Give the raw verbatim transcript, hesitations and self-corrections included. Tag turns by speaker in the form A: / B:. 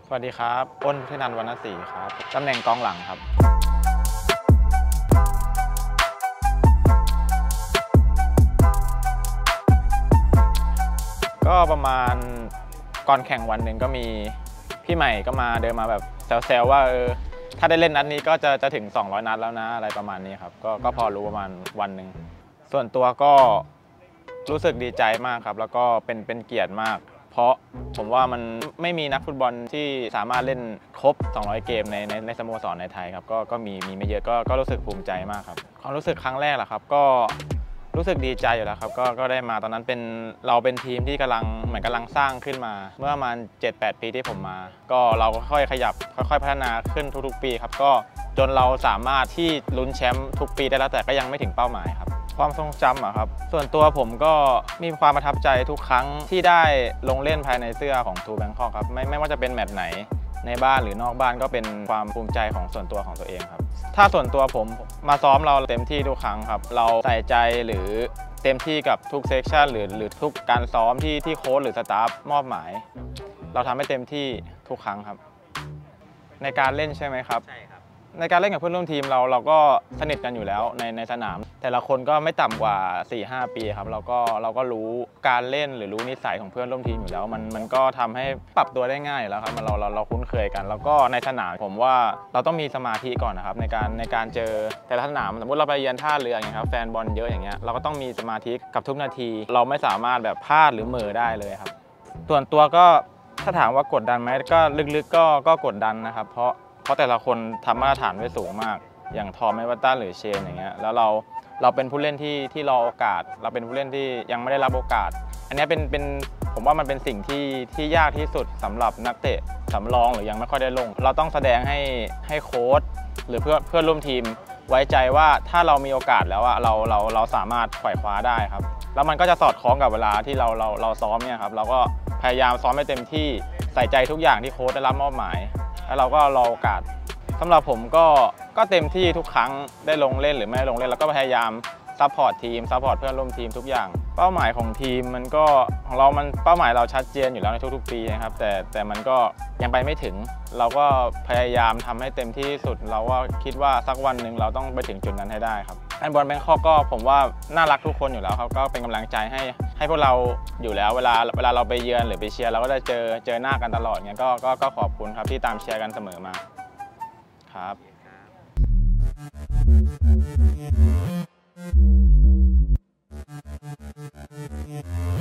A: สวัสดีครับอ้นพินันท์วรรณศรีครับตำแหน่งกองหลังครับก็ประมาณก่อนแข่งวันหนึ่งก็มีพี่ใหม่ก็มาเดินมาแบบแซวๆว่าเออถ้าได้เล่นนัดนี้ก็จะจะถึงสองร้อยนัดแล้วนะอะไรประมาณนี้ครับก็ก็พอรู้ประมาณวันหนึ่งส่วนตัวก็รู้สึกดีใจมากครับแล้วก็เป็นเป็นเกียรติมากเพราะผมว่ามันไม่มีนักฟุตบอลที่สามารถเล่นครบสองร้อยเกมในในในสโมสรในไทยครับก็ก็มีมีไม่เยอะก็ก็รู้สึกภูมิใจมากครับความรู้สึกครั้งแรกแหละครับก็รู้สึกดีใจอยู่แล้วครับก็ก็ได้มาตอนนั้นเป็นเราเป็นทีมที่กำลังเหมือนกำลังสร้างขึ้นมาเมื่อประมาณ เจ็ดแปด ปีที่ผมมาก็เราค่อยขยับค่อยๆพัฒนาขึ้นทุกๆปีครับก็จนเราสามารถที่ลุ้นแชมป์ทุกปีได้แล้วแต่ก็ยังไม่ถึงเป้าหมายครับความทรงจำอะครับส่วนตัวผมก็มีความประทับใจทุกครั้งที่ได้ลงเล่นภายในเสื้อของทูแบงคอกครับไม่ไม่ว่าจะเป็นแมตช์ไหนในบ้านหรือนอกบ้านก็เป็นความภูมิใจของส่วนตัวของตัวเองครับถ้าส่วนตัวผมมาซ้อมเราเต็มที่ทุกครั้งครับเราใส่ใจหรือเต็มที่กับทุกเซกชันหรือหรือทุกการซ้อมที่ที่โค้ชหรือสตาฟมอบหมายเราทำให้เต็มที่ทุกครั้งครับในการเล่นใช่ไหมครับใช่ครับในการเล่นกับเพื่อนร่วมทีมเราเราก็สนิทกันอยู่แล้วในในสนามแต่ละคนก็ไม่ต่ำกว่า สี่ห้า ปีครับเราก็เราก็รู้การเล่นหรือรู้นิสัยของเพื่อนร่วมทีมอยู่แล้วมันมันก็ทำให้ปรับตัวได้ง่ายแล้วครับเราเราเราคุ้นเคยกันแล้วก็ในสนามผมว่าเราต้องมีสมาธิก่อนนะครับในการในการเจอแต่ละสนามสมมติเราไปเยือนท่าเรืออย่างเงี้ยครับแฟนบอลเยอะอย่างเงี้ยเราก็ต้องมีสมาธิกับทุกนาทีเราไม่สามารถแบบพลาดหรือเหม่อได้เลยครับส่วนตัวก็ถ้าถามว่ากดดันไหมก็ลึกๆก็ก็กดดันนะครับเพราะเพราะแต่ละคนทำมาตรฐานไว้สูงมากอย่างทอมเอเวอร์ตันหรือเชนอย่างเงี้ยแล้วเราเราเป็นผู้เล่นที่ที่รอโอกาสเราเป็นผู้เล่นที่ยังไม่ได้รับโอกาสอันนี้เป็นเป็นผมว่ามันเป็นสิ่งที่ที่ยากที่สุดสำหรับนักเตะสำรองหรือยังไม่ค่อยได้ลงเราต้องแสดงให้ให้โค้ชหรือเพื่อนเพื่อนร่วมทีมไว้ใจว่าถ้าเรามีโอกาสแล้วอะเราเราเราสามารถไขว่คว้าได้ครับแล้วมันก็จะสอดคล้องกับเวลาที่เราเราเราซ้อมเนี่ยครับเราก็พยายามซ้อมให้เต็มที่ใส่ใจทุกอย่างที่โค้ชได้รับมอบหมายแล้วเราก็รอโอกาสสำหรับผมก็ก็เต็มที่ทุกครั้งได้ลงเล่นหรือไม่ลงเล่นแล้วก็พยายามซัพพอร์ตทีมซัพพอร์ตเพื่อนร่วมทีมทุกอย่างเป้าหมายของทีมมันก็ของเรามันเป้าหมายเราชัดเจนอยู่แล้วในทุกๆปีนะครับแต่แต่มันก็ยังไปไม่ถึงเราก็พยายามทำให้เต็มที่สุดเราก็คิดว่าสักวันหนึ่งเราต้องไปถึงจุดนั้นให้ได้ครับแฟนบอลแบงคอกก็ผมว่าน่ารักทุกคนอยู่แล้วครับก็เป็นกำลังใจให้ให้พวกเราอยู่แล้วเวลาเวลาเราไปเยือนหรือไปเชียร์เราก็จะเจอเจอหน้ากันตลอดเงี้ยก็ก็ก็ขอบคุณครับที่ตามเชียร์กันเสมอมาครับ